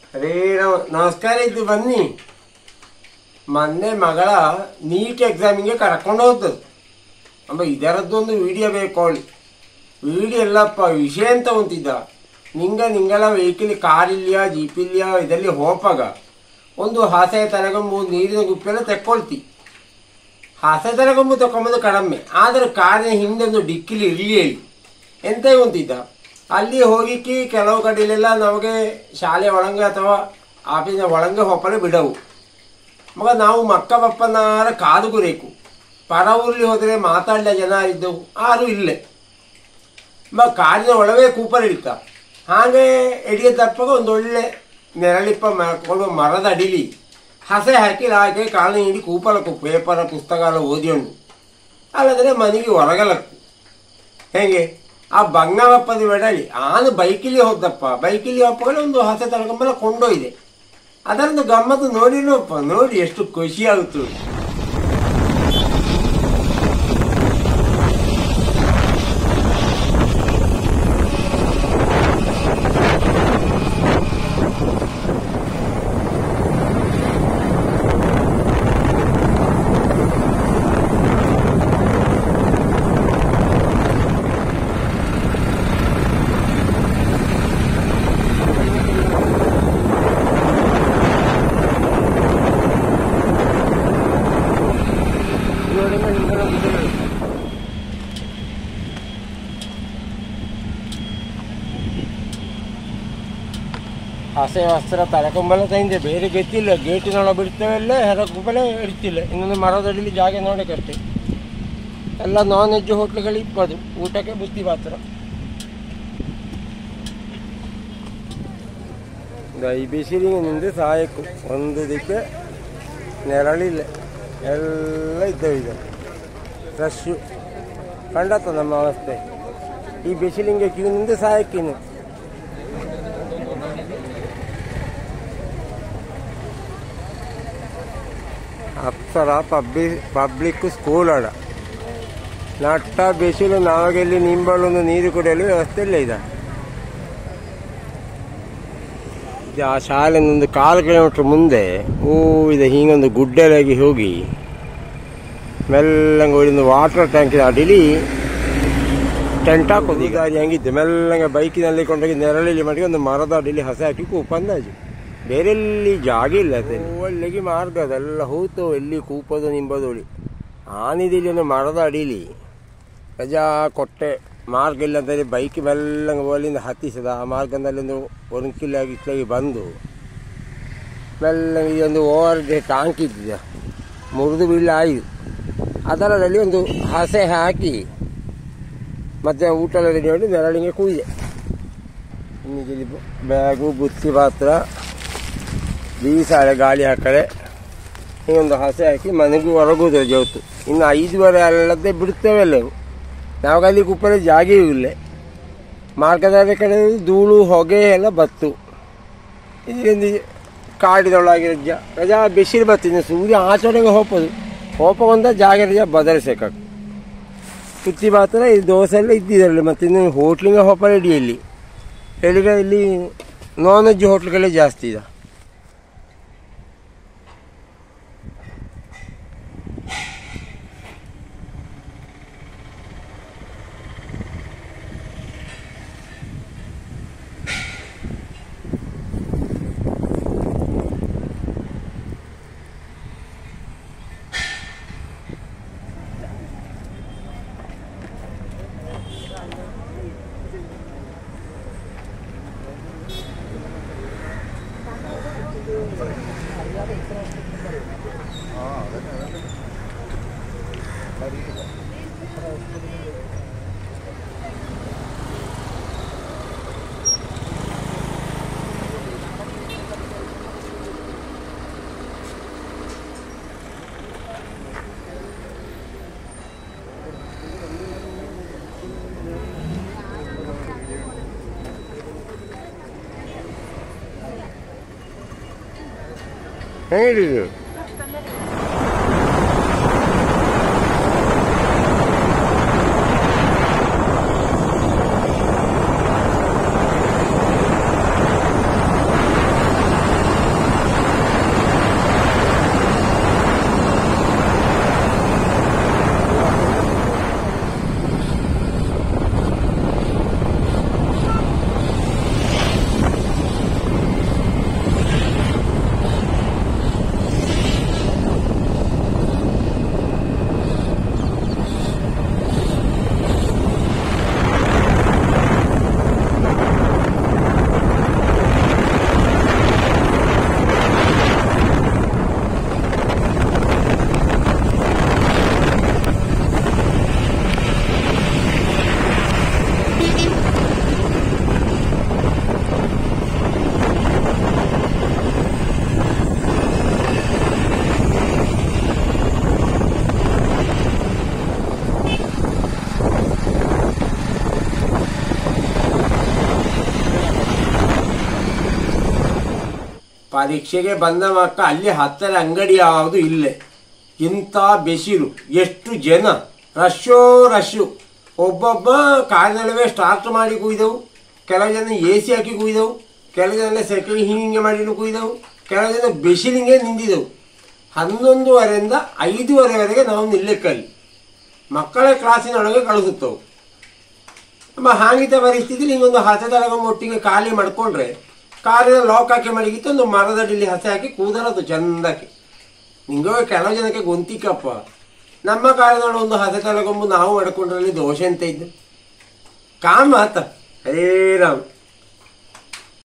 ಅದೇ ನಮಸ್ಕಾರ ಇದ್ದು ಬನ್ನಿ. ಮೊನ್ನೆ ಮಗಳ ನೀಟ್ ಎಕ್ಸಾಮಿಗೆ ಕರ್ಕೊಂಡು ಹೋಗ್ತದೆ ಅಮ್ಮ. ಇದರದ್ದೊಂದು ವಿಡಿಯೋ ಬೇಕು ಅವಳಿ. ವಿಡಿಯೋ ಎಲ್ಲಪ್ಪ ವಿಷಯ ಅಂತ ಅಂತಿದ್ದ. ನಿಂಗೆಲ್ಲ ವೆಹಿಕಲ್ ಕಾರ್ ಇಲ್ಲಿಯಾ ಜೀಪ್ ಇಲ್ಲಿಯಾ ಇದರಲ್ಲಿ ಹೋಪಾಗ ಒಂದು ಹಾಸೆ ತಲೆಗೊಂಬು ನೀರಿನ ಗುಪ್ಪೆಲ್ಲ ತೆಕ್ಕೊಳ್ತಿ. ಹಾಸೆ ತಲೆಗೊಂಬು ತಗೊಂಬುದು ಕಡಿಮೆ, ಆದರೆ ಕಾರಿನ ಹಿಂದೆ ಒಂದು ಡಿಕ್ಕಿಲಿ ಇರಲಿ ಎಂತ ಅಂತಿದ್ದ. ಅಲ್ಲಿ ಹೋಗಿಕ್ಕಿ ಕೆಲವು ಕಡೆಯಲ್ಲೆಲ್ಲ ನಮಗೆ ಶಾಲೆ ಒಳಗೆ ಅಥವಾ ಆಫೀಸಿನ ಒಳಗೆ ಹೋಪಲೆ ಬಿಡವು. ಮಗ ನಾವು ಮಕ್ಕ ಬಪ್ಪನಾರ ಕಾದು ಗುರೇಕು. ಪರ ಊರ್ಲಿ ಹೋದರೆ ಮಾತಾಡಲ ಜನ ಇದ್ದವು, ಆರು ಇಲ್ಲೇ ಮಗ ಕಾರಿನ ಒಳಗೆ ಕೂಪರ್ ಇಡ್ತ. ಹಾಗೆ ಎಡಿಯ ತಪ್ಪಾಗ ಒಂದು ಒಳ್ಳೆ ನೆರಳಿಪ್ಪ ಮಾಡ್ಕೊಂಡು ಮರದ ಅಡಿಲಿ ಹಸೆ ಹಾಕಿ ಹಾಕಿ ಕಾಲಿನ ಹಿಡಿ ಕೂಪಲಕ್ಕು ಪೇಪರ ಪುಸ್ತಕ ಎಲ್ಲ ಓದಿಕೊಂಡು ಅಲ್ಲದ್ರೆ ಮನೆಗೆ ಹೊರಗಲಕ್ಕು. ಹೇಗೆ ಆ ಬಂಗವಪ್ಪದ ಬೆಡಳಿ ಆನು ಬೈಕಿಲಿ ಹೋದಪ್ಪ. ಬೈಕಿಲಿ ಹೋಗ್ಪಾಗಲೇ ಒಂದು ಹಸೆ ತಳ್ಕೊಂಬಲ್ಲ ಕೊಂಡೋಯ್ದೆ. ಅದರದ್ದು ಗಮ್ಮತ್ತು ನೋಡಿನಪ್ಪ. ನೋಡಿ ಎಷ್ಟು ಖುಷಿ ಆಗುತ್ತೆ. ಹಸೆ ವಸ್ತ್ರ ತಲೆಕೊಂಬಲ್ಲ ತಂದೆ, ಬೇರೆ ಗೊತ್ತಿಲ್ಲ. ಗೇಟಿನೊಳಗೆ ಬಿಡ್ತೇವೆಲ್ಲ ಹೊರಕೊಂಬಲೆ ಇಡ್ತಿಲ್ಲ. ಇನ್ನೊಂದು ಮರದಡಿಲಿ ಜಾಗ ನೋಡೋಕ್ಕಷ್ಟೇ. ಎಲ್ಲ ನಾನ್ ವೆಜ್ ಹೋಟ್ಲುಗಳು ಇಪ್ಪದು, ಊಟಕ್ಕೆ ಬುತ್ತಿ ಮಾತ್ರ. ಈ ಬಿಸಿಲಿಗೆ ನಿಂದು ಸಾಯಕು. ಒಂದು ದಿಕ್ಕೆ ನೆರಳಿಲ್ಲ, ಎಲ್ಲ ಇದ್ದವು. ಈಗ ಫ್ರೆಶ್ ಕಂಡತ್ತ ನಮ್ಮ ಅವಸ್ಥೆ. ಈ ಬಿಸಿಲಿಂಗೆ ಕ್ಯೂ ನಿಂದು ಸಾಯಕ್ಕಿನ್ನು. ಅಪ್ಸರ ಪಬ್ಲಿಕ್ ಸ್ಕೂಲ್ ಆಡ ನಟ್ಟ ಬಿಸಿಲು. ನಾವಾಗೆಲ್ಲಿ ನಿಂಬಳೊಂದು ನೀರು ಕುಡಿಯಲು ವ್ಯವಸ್ಥೆ ಇಲ್ಲ. ಆ ಶಾಲೆನೊಂದು 4 ಕಿಲೋಮೀಟ್ರ್ ಮುಂದೆ ಇದೆ. ಹೀಗೊಂದು ಗುಡ್ಡಲಾಗಿ ಹೋಗಿ ಮೆಲ್ಲಂಗೆ ಒಂದು ವಾಟರ್ ಟ್ಯಾಂಕಿನ ಅಡಿಲಿ ಟೆಂಟ್ ಹಾಕೋದು. ಈಗ ಹೆಂಗಿದ್ದೆ ಮೆಲ್ಲಂಗೆ ಬೈಕಿನಲ್ಲಿ ಕೊಂಡೋಗಿ ನೆರಳಲ್ಲಿ ಮಾಡಿ ಒಂದು ಮರದ ಅಡಿಲಿ ಹಸೆ ಹಾಕಿ ಕೂಪಂದಾಜು. ಬೇರೆಲ್ಲಿ ಜಾಗ ಇಲ್ಲ. ಒಳ್ಳೆಗೆ ಮಾರ್ಗ ಅದೆಲ್ಲ ಹೋಯ್ತು. ಎಲ್ಲಿ ಕೂಪೋದು ನಿಂಬೋದು ಒಳಿ ಆನಿದಿಲ್ಲಿ ಒಂದು ಮರದ ಅಡಿಲಿ ರಜಾ ಕೊಟ್ಟೆ. ಮಾರ್ಗ ಇಲ್ಲ ಅಂತೇಳಿ ಬೈಕ್ ಮೆಲ್ಲಂಗೆ ಅಲ್ಲಿಂದ ಹತ್ತಿಸದ. ಆ ಮಾರ್ಗದಲ್ಲಿ ಒಂದು ಒಂಕಿಲಾಗಿ ಇಟ್ಲಾಗಿ ಬಂದು ಮೆಲ್ಲಂಗೆ ಒಂದು ಓವರ್ ಟ್ಯಾಂಕ್ ಇದ್ದಿದೆ, ಮುರಿದು ಬೀಳ ಆಯ್ತು. ಅದರಲ್ಲಿ ಒಂದು ಹಸೆ ಹಾಕಿ ಮತ್ತೆ ಊಟ ರೆಡಿ ಮಾಡಿ ನೆರಳಿಗೆ ಕೂಯ್ದೆ. ಇನ್ನಿಲ್ಲಿ ಬ್ಯಾಗು ಬುತ್ತಿ ಪಾತ್ರ ಬೀಸಾಳೆ ಗಾಳಿ ಹಾಕಳೆ ಒಂದು ಹಸೆ ಹಾಕಿ ಮನೆಗೂ ಹೊರಗೋದ್ರೆ ಜವತ್ತು. ಇನ್ನು 5:30 ಅಲ್ಲದೆ ಬಿಡ್ತೇವೆ ಎಲ್ಲವು. ನಾವಲ್ಲಿ ಕುಪ್ಪಲೆ ಜಾಗವೂ ಇಲ್ಲ. ಮಾರ್ಗದ ಕಡೆ ಧೂಳು ಹೊಗೆ ಎಲ್ಲ ಬತ್ತು. ಇದೊಂದು ಕಾಡಿದೊಳಗೆ ರಜಾ ಬಿಸಿಲು ಬರ್ತಿದ್ದೆ. ಸೂರ್ಯ ಆಚರಣೆಗೆ ಹೋಪಂತ ಜಾಗ ರಜಾ ಬದಲಿಸಬೇಕಾಗ್ತದೆ. ಸುತ್ತಿ ಮಾತ್ರ ಈ ದೋಸೆ ಎಲ್ಲ ಇದ್ದಿದ್ರಲ್ಲಿ. ಮತ್ತು ಇನ್ನು ಹೋಟ್ಲಿಗೆ ಹೋಪಲ್ ಹಿಡಿಯಲ್ಲಿ ಹೇಳಿದ್ರೆ ಇಲ್ಲಿ ನಾನ್ ವೆಜ್ ಹೋಟ್ಲುಗಳೇ ಜಾಸ್ತಿ ಇದೆ. ಹೇಳಿದ್ರು ಪರೀಕ್ಷೆಗೆ ಬಂದ ಮಕ್ಕ ಅಲ್ಲಿ ಹತ್ತಿರ ಅಂಗಡಿ ಯಾವುದು ಇಲ್ಲೇ. ಇಂಥ ಬೆಸಿರು, ಎಷ್ಟು ಜನ, ರಶ್ಶು. ಒಬ್ಬೊಬ್ಬ ಕಾರಿನಲ್ಲವೇ ಸ್ಟಾರ್ಟ್ ಮಾಡಿ ಕುಯ್ದವು, ಕೆಲವು ಜನ AC ಹಾಕಿ ಕುಯ್ದವು, ಕೆಲವು ಜನ ಸೆಕೆಂಡ್ ಹಿಂಗೆ ಮಾಡಿ ಕುಯ್ದವು, ಕೆಲವು ಜನ ಬೆಸಿಲಿಂಗೆ ನಿಂತಿದ್ದವು. 11:30ರಿಂದ 5:30ವರೆಗೆ ನಾವು ನಿಲ್ಲಕ್ಕಲ್ಲಿ ಮಕ್ಕಳ ಕ್ಲಾಸಿನೊಳಗೆ ಕಳಿಸುತ್ತವು. ಹಾಗಿದ್ದ ಪರಿಸ್ಥಿತಿಲಿ ಹಿಂಗೊಂದು ಹಸೆ ತಗೊಂಡು ಒಟ್ಟಿಗೆ ಖಾಲಿ ಮಾಡ್ಕೊಂಡ್ರೆ ಕಾರಿನ ಲಾಕ್ ಹಾಕಿ ಮಡಗಿತ್ತು, ಒಂದು ಮರದ ಡಿಲ್ಲಿ ಹಸೆ ಹಾಕಿ ಕೂದರದು ಚಂದಕ್ಕೆ. ನಿಂಗೆ ಕೆಲವು ಜನಕ್ಕೆ ಗೊಂತಿಕಪ್ಪ, ನಮ್ಮ ಕಾರಿನೊಳಗೆ ಒಂದು ಹಸೆ ತಗೊಂಡು ನಾವು ಮಾಡ್ಕೊಂಡ್ರಲ್ಲಿ ದೋಷ ಅಂತ ಇದ್ದು ಕಾಮ ಆತ. ಹರೇ ರಾಮ್.